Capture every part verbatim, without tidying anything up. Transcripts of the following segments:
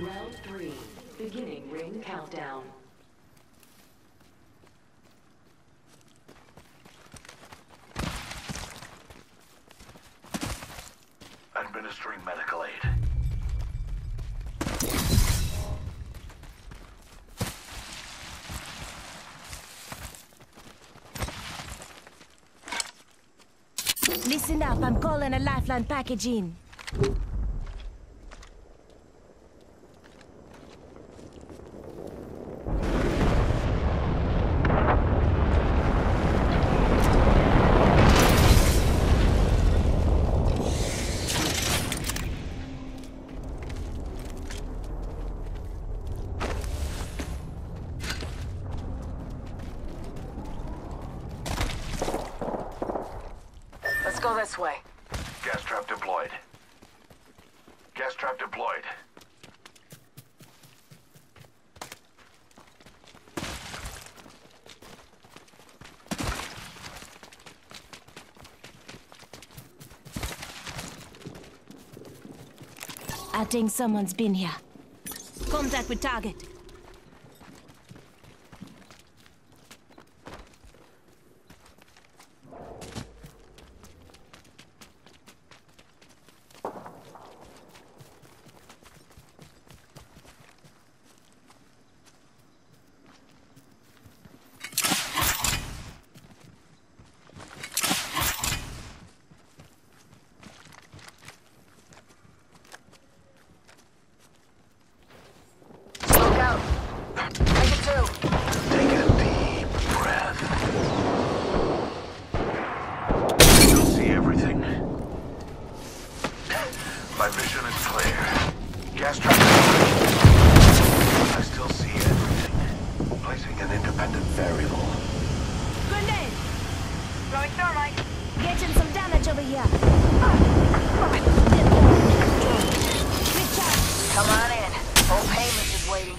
Round three. Beginning ring countdown. Administering medical aid. Listen up, I'm calling a lifeline package in. Let's go this way. Gas trap deployed. Gas trap deployed. I think someone's been here. Contact with target. My vision is clear. Gas trap. I still see everything. Placing an independent variable. Grenade! Throwing thermite. Getting some damage over here. Recharge. Come on in. Full payment is waiting.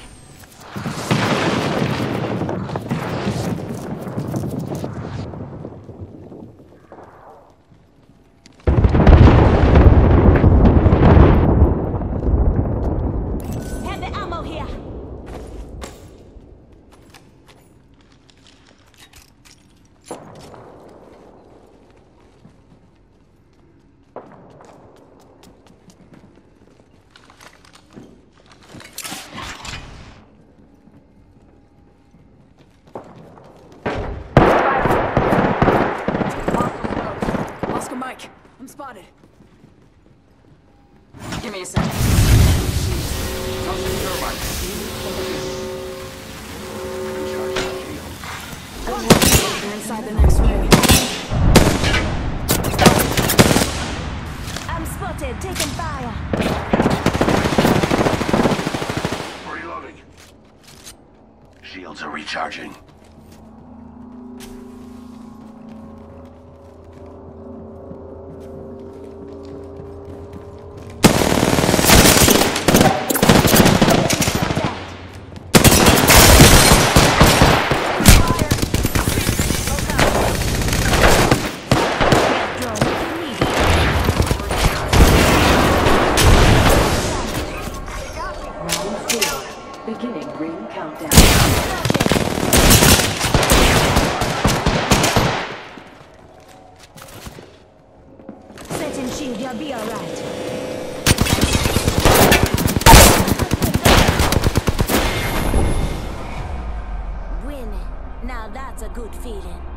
Mike, I'm spotted. Give me a second. They're inside the next ring. I'm spotted, taking fire. Reloading. Shields are recharging. Beginning ring countdown. Setting shield, you'll be alright. Winning. Now that's a good feeling.